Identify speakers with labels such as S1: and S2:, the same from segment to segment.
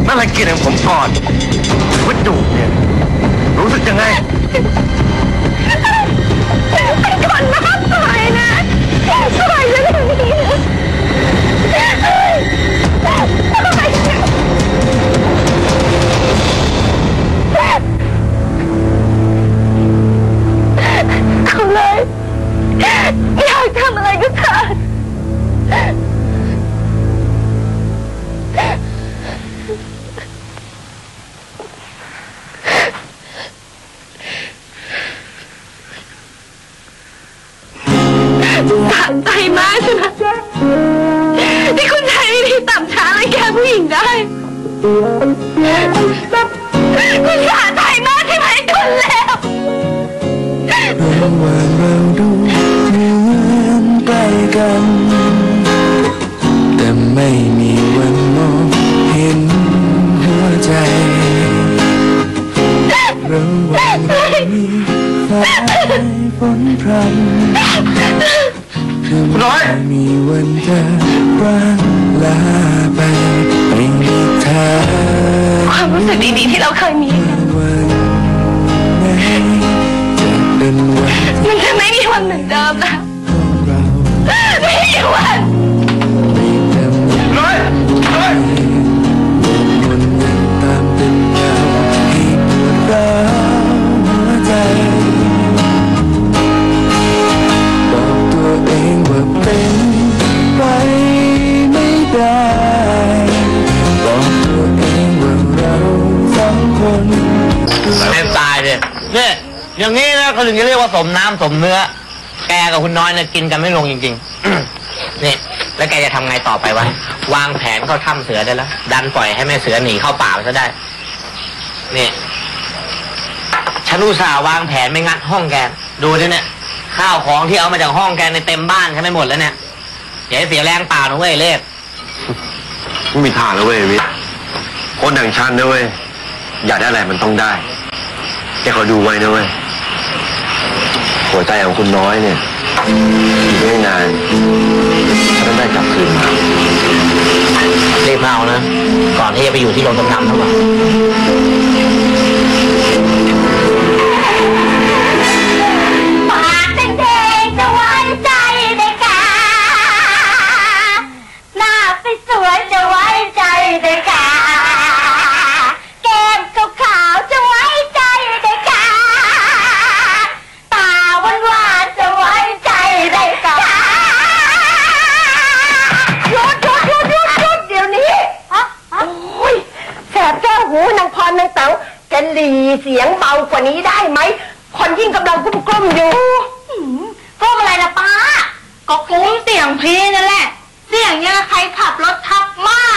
S1: นั่นอะไรกินของผมก่อนวัดจูบเนี่ยรู้สึกยังไง
S2: เป็นคนมากปล่อยนะปล่อยฉันอย่างนี้เอาเลยอยากทำอะไรก็ทำสะใจมากใช่ไหมที่คุณใช้วิธีต่ำช้าและแกผู้หญิงได้คุณสะใจมากใช่ไหมคุณแล้ว
S3: ระหว่างเราดูเหมือนใกล้กันแต่ไม่มีวันมองเห็นหัวใจระหว่างเรามีฟ้าฝนพรำคุณน้อยมีวันจะร่างลาไปไม่มีทาง
S2: ความรู้สึกดีๆที่เราเคยมีมันจะไม่มีวันเหมือนเดิมแล้วไม่มีวัน
S1: น้อย
S3: วนเวียนตามเป็นเงาให้ปวดร้าวหัวใจบอกตัวเองว่าเป็นไปไม่ได้บอกตัวเองว่าเราสองคน
S4: ไม่ตายเลยเนี่ยอย่างนี้นะเขาถึงจะเรียกว่าสมน้ำสมเนื้อแกกับคุณน้อยเนี่ยกินกันไม่ลงจริงๆนี่แล้วแกจะทำไงต่อไปวะวางแผนเข้าถ้ำเสือได้แล้วดันปล่อยให้แม่เสือหนีเข้าป่าไปซะได้นี่ฉันอุตส่าห์วางแผนไม่งัดห้องแกดูดิเนี่ยข้าวของที่เอามาจากห้องแกในเต็มบ้านฉันไม่หมดแล้วเนี่ยอย่าให้เสียแรงเปล่านะเว้ยเล็ก
S1: ไม่มีทางแล้วเว้ยวิทย์คนอย่างฉันนะเว้ยอยากได้อะไรมันต้องได้แกขอดูไว้นะเว้ยหัวใจของคุณน้อยเนี่ยอีกไม่นานฉันต้องได้กลับคืนมา
S4: รีบเอานะก่อนที่จะไปอยู่ที่โรงจำนำทั้งหมด
S2: ปากแดงๆจะไว้ใจได้กาหน้าสวยๆจะไว้ใจได้กาแก้มขาวๆจะไว้ใจได้กาตาหวานๆจะไว้ใจได้กาหยุดเดี๋ยวนี้โอ้ยแสบแก้วหูนางพรนางเต๋าจะหลีเสียงเบากว่านี้ได้ไหมคนยิ่งกำลังกุ้มอยู่กุ้มอะไรล่ะป้าก็กุ้มเสียงพี่นั่นแหละเสียงเนี่ยใครขับรถทับหมา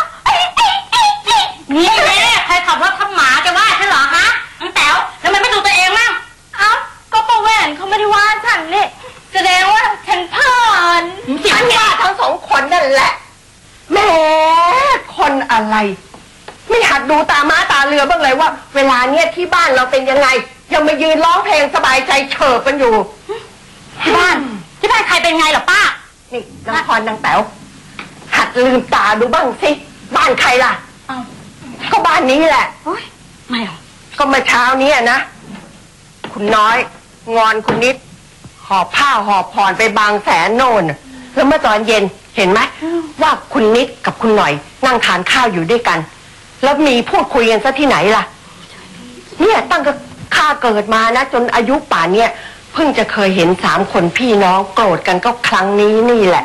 S2: นี่แหละใครขับรถทับหมาจะว่าใช่เหรอฮะน้องแต๋วแล้วมันไม่ดูตัวเองมั้งเอ้าก็ป้าแหวนเขาไม่ได้ว่าฉันนี่แสดงว่าฉันผ่านฉันว่าทั้งสองคนนั่นแหละแหมคนอะไรไม่หัดดูตาม้าตาเรือบ้างเลยว่าเวลาเนี้ยที่บ้านเราเป็นยังไงยังมายืนร้องเพลงสบายใจเฉิบกันอยู่ที่บ้านใครเป็นไงเหรอป้านี่นางพรนางแต๋วหัดลืมตาดูบ้างสิบ้านใครล่ะก็บ้านนี้แหละไม่หรอก็เมื่อเช้านี้นะคุณน้อยงอนคุณนิดหอบผ้าหอบผ่อนไปบางแสนโน่นแล้วเมื่อตอนเย็นเห็นไหมว่าคุณนิดกับคุณหน่อยนั่งทานข้าวอยู่ด้วยกันแล้วมีพูดคุยกันซะที่ไหนล่ะเนี่ยตั้งแต่ข้าเกิดมานะจนอายุป่านเนี่ยเพิ่งจะเคยเห็น3 คนพี่น้องโกรธกันก็ครั้งนี้นี่แหละ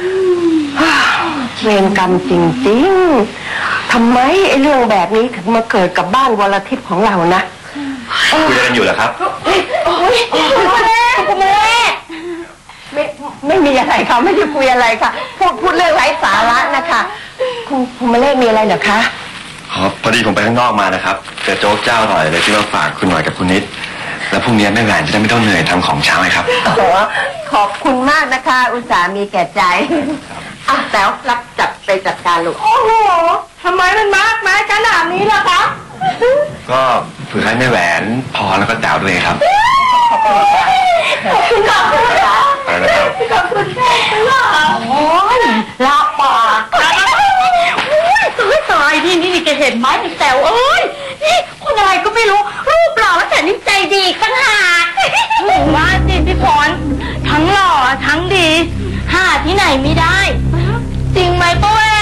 S2: เวรกรรมจริงๆทำไมไอ้เรื่องแบบนี้ถึงมาเกิดกับบ้านวรทิพย์ของเรานะ
S1: คุยกันอยู่เหรอครับ
S2: โอ้ยคุณแม่ไม่มีอะไรค่ะไม่ได้คุยอะไรค่ะพูดเรื่องไร้สาระนะคะคุณมาเล่มีอะไรเหรอคะ
S1: พอดีผมไปข้างนอกมานะครับเจอโจ๊กเจ้าหน่อยเลยที่มาฝากคุณหน่อยกับคุณนิดแล้วพรุ่งนี้แม่แหวนจะได้ไม่ต้องเหนื่อยทำของเช้าเลยครับ
S2: ขอบคุณมากนะคะอุตส่าห์มีแก่ใจแต๋วรับจัดการลูกโอ้โหทำไมมันมากมายขนาดนี้ล่ะคะ
S1: ก็เผื่อให้แม่แหวนพอแล้วก็แต๋วด้วยครับ
S2: ขอบคุณค่ะขอบคุณค่ะโอ้ยลาปากตายนี่แกเห็นห็นไหมแต๋วเอ้ยนี่คนอะไรก็ไม่รู้รูปหล่อและแถมนิสัยดีอีกต่างหากว่าสิพี่พรทั้งหล่อทั้งดีหาที่ไหนไม่ได้จริงไหมป้าแหวน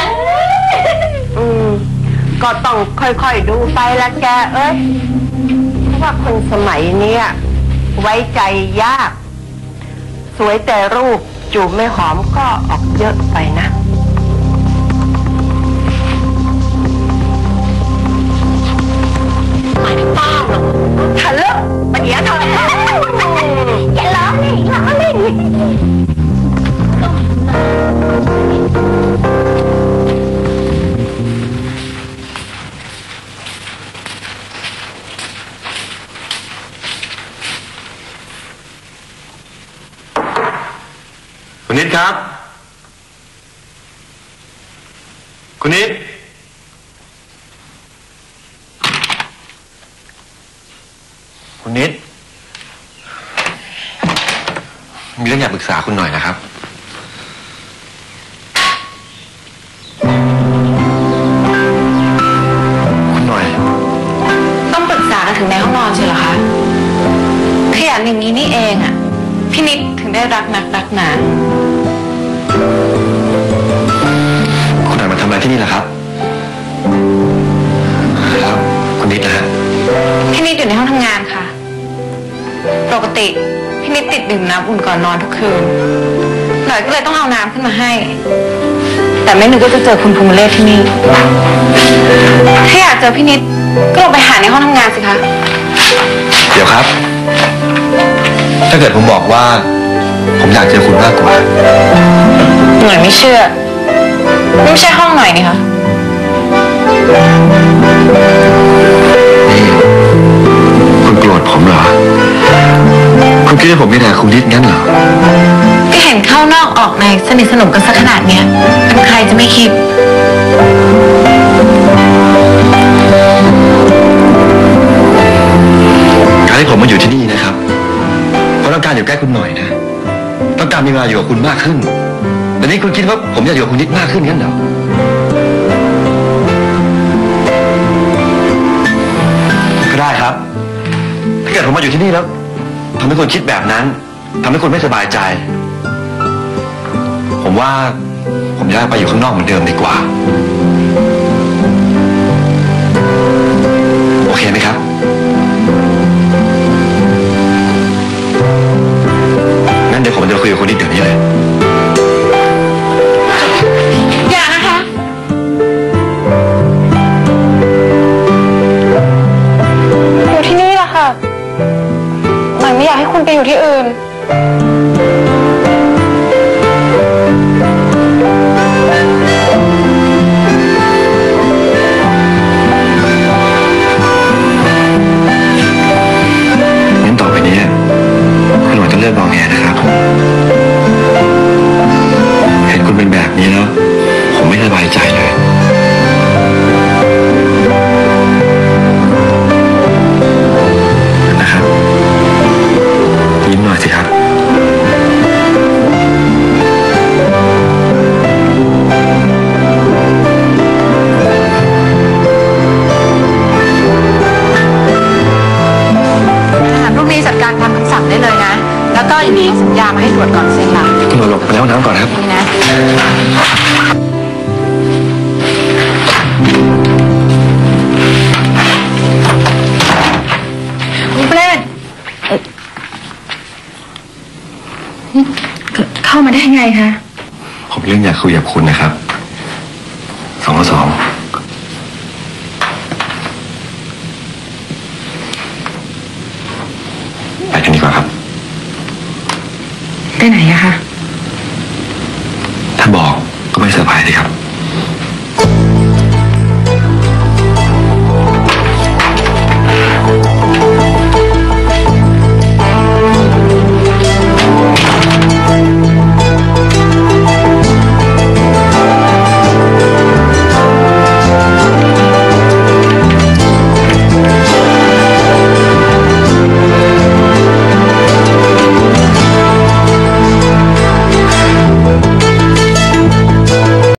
S5: ก็ต้องค่อยๆดูไปละแกเอ้ยเพราะว่าคนสมัยเนี้ยไว้ใจยาก สวยแต่รูปจูบไม่หอมก็ออกเยอะไปนะไม่ป้าหรอกทะเลาะมันอย่าทะเลาะอย่าล้อเล่นล้อเล่น
S1: คุณนิดครับ คุณนิดคุณนิดมีเรื่องอยากปรึกษาคุณหน่อยนะครับคุณหน่อย
S6: ต้องปรึกษากันถึงในห้องนอนใช่เหรอคะขยันอย่างนี้นี่เองอ่ะพี่นิดถึงได้รักนักรักหนา
S1: คุณหน่อยมาทำอะไรที่นี่ล่ะครับแล้วคุณนิดนะฮะ
S6: พี่นิดอยู่ในห้องทำงานค่ะปกติพี่นิดติดดื่มน้ำอุ่นก่อนนอนทุกคืนหน่อยก็เลยต้องเอาน้ำขึ้นมาให้แต่ไม่นึกว่าจะเจอคุณภูมิเลศที่นี่ถ้าอยากเจอพี่นิดก็ลงไปหาในห้องทำงานสิคะ
S1: เดี๋ยวครับ ถ้าเกิดผมบอกว่าผมอยากเจอคุณมากกว่า
S6: หน่อยไม่เชื่อไม่ใช่ห้องหน่อยนี่คะ
S1: นี่คุณโกรธผมเหรอ คุณคิดว่าผมไม่แต่คุณนิดงั้นเหรอ
S6: ก็เห็นเข้านอกออกในสนิทสนมกันสักขนาดเนี้ยเป็นใครจะไม่คิด
S1: การที่ผมมาอยู่ที่นี่นะครับเพราะต้องการอยู่ใกล้คุณหน่อยนะต้องการมีเวลาอยู่กับคุณมากขึ้นแต่นี่คุณคิดว่าผมอยากอยู่กับคุณนิดมากขึ้นงั้นเหรอก็ได้ครับถ้าเกิดผมมาอยู่ที่นี่แล้วทำให้คุณคิดแบบนั้นทำให้คุณไม่สบายใจผมว่าผมอยากไปอยู่ข้างนอกเหมือนเดิมดีกว่าโอเคไหมครับงั้นเดี๋ยวผมจะคุยกับคุณนิดเดี๋ยวนี้เลย
S6: อย่านะคะอยู่ที่นี่แหละค่ะหน่อยไม่อยากให้คุณไปอยู่ที่อื่น
S1: งั้นต่อไปนี้คุณหน่อยต้องเลิกงอแงนะครับเห็นคุณเป็นแบบนี้แล้วผมไม่สบายใจเลยนะครับยิ้มหน่อยสิครับ
S6: พรุ่งนี้จัดการทำคำสั่งได้เลยนะแล้วก็อย่างนี้สัญญามาให้ตรวจก่อนเซ็นหลัง
S1: คุณหน่อยหลบไปแล้วน้ำก่อนครับ
S6: นี่นะคุณเปรตเข้ามาได้ยังไงคะ
S1: ผมเรื่องอยากคุยกับคุณนะครับ2 ไปกันดีกว่าครับ
S6: ไปไหนอะคะ